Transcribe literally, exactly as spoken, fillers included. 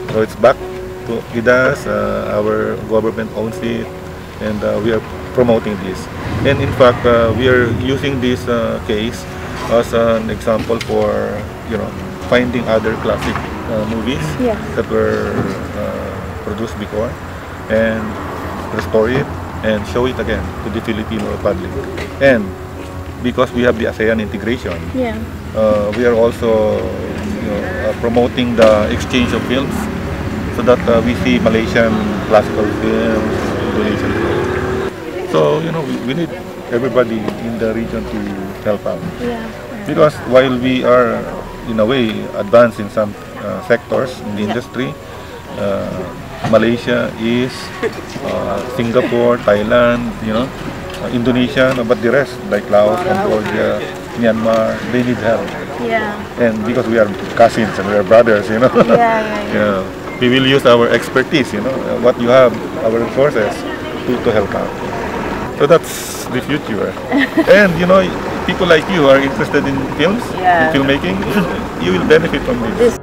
So it's back to IDAS, uh, our government owns it, and uh, we are promoting this. And in fact, uh, we are using this uh, case as an example for, you know, finding other classic uh, movies Yeah. that were uh, produced before, and restore it and show it again to the Filipino public. And because we have the ASEAN integration, Yeah. uh, we are also, you know, uh, promoting the exchange of films, so that uh, we see Malaysian classical films, Indonesian films. So, you know, we, we need everybody in the region to help out. Yeah. Because while we are, in a way, advanced in some uh, sectors in the industry, uh, Malaysia is, uh, Singapore, Thailand, you know, uh, Indonesia, but the rest, like Laos, Cambodia, Myanmar, they need help. Yeah. And because we are cousins and we are brothers, you know, Yeah, yeah, you know, we will use our expertise, you know, uh, what you have, our resources, to, to help out. So that's the future. And, you know, people like you are interested in films, Yeah. in filmmaking, you will benefit from this. This